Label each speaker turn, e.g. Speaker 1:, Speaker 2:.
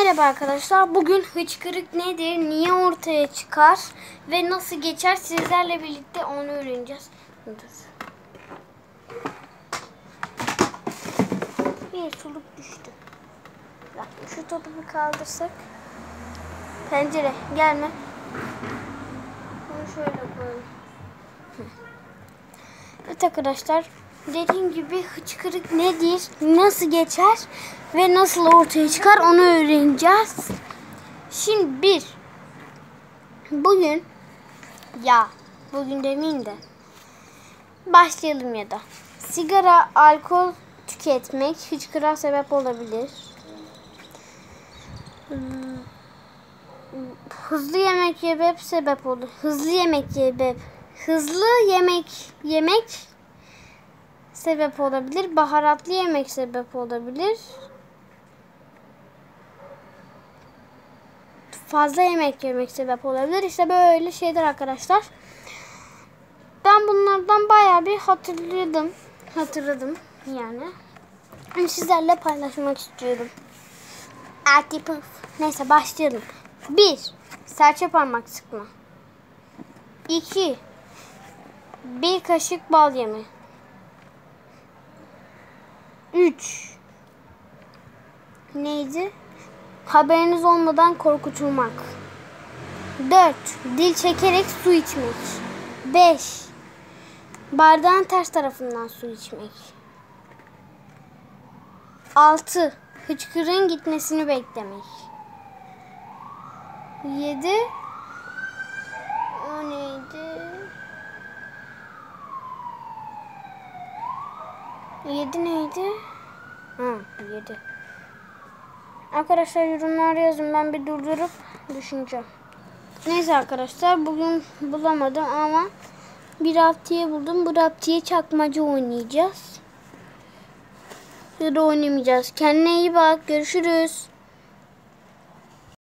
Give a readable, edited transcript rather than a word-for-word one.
Speaker 1: Merhaba arkadaşlar. Bugün hıçkırık nedir, niye ortaya çıkar ve nasıl geçer sizlerle birlikte onu öğreneceğiz. Bir suluk düştü. Bak, şu topu bir kaldırsak. Pencere gelme. Bunu şöyle koyalım. Evet arkadaşlar. Dediğim gibi hıçkırık nedir, nasıl geçer ve nasıl ortaya çıkar onu öğreneceğiz. Şimdi bugün demeyeyim de başlayalım ya da. Sigara, alkol tüketmek hıçkırığa sebep olabilir. Hızlı yemek yemek sebep olur. Hızlı yemek sebep olabilir. Baharatlı yemek sebep olabilir. Fazla yemek sebep olabilir. İşte böyle şeyler arkadaşlar. Ben bunlardan bayağı bir hatırladım yani. Sizlerle paylaşmak istiyorum. Neyse başlayalım. 1. Serçe parmak sıkma. 2. 1 kaşık bal yeme. 3. Neydi? Haberiniz olmadan korkutulmak. 4. Dil çekerek su içmek. 5. Bardağın ters tarafından su içmek. 6. Hıçkırığın gitmesini beklemek. 7. O neydi? 7 neydi? 7. Arkadaşlar yorumlara yazın, ben bir durdurup düşüneceğim. Neyse arkadaşlar, bugün bulamadım ama bir raptiye buldum. Bu raptiye çakmaca oynayacağız. Ya da oynamayacağız. Kendine iyi bak. Görüşürüz.